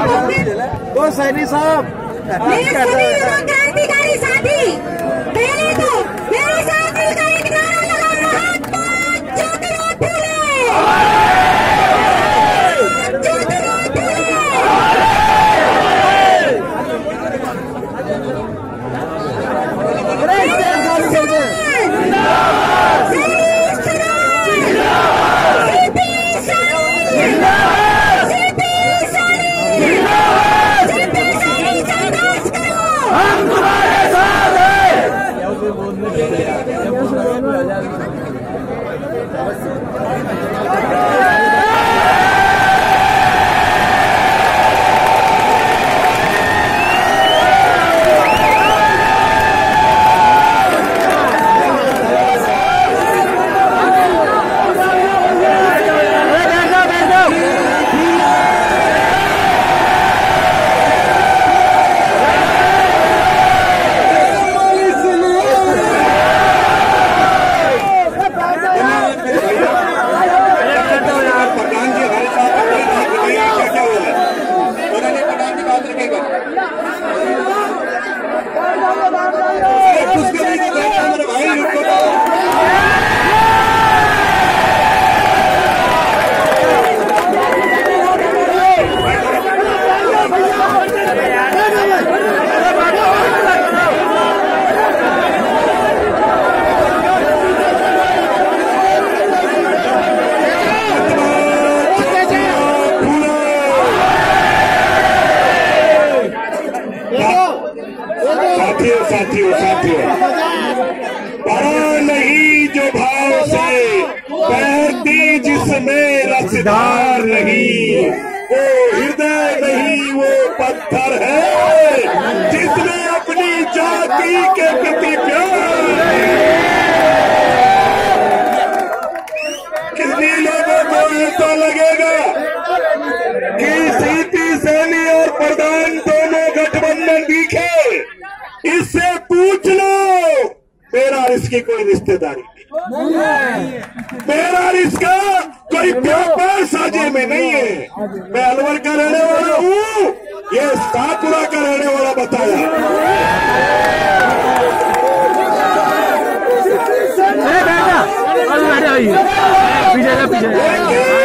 वो सैनी साहब क्रांतिकारी साथी, पहले तो मेरे साथ मिलकर एक नारा लगा, महात्मा ज्योतिराव फूले। साथियों पड़ा नहीं जो भाव से बहती जिसमें रसधार नहीं, वो हृदय नहीं वो पत्थर है जिसमें अपनी जाति के प्रति प्यार। कितनी लोगों को ऐसा लगेगा कि सीपी सैनी और प्रधान दोनों गठबंधन दिखे, इससे पूछ लो मेरा इसकी कोई रिश्तेदारी नहीं, मेरा इसका कोई व्यापार साझे में नहीं है। मैं अलवर का रहने वाला हूँ, ये शाहपुरा का रहने वाला बताया। पीछे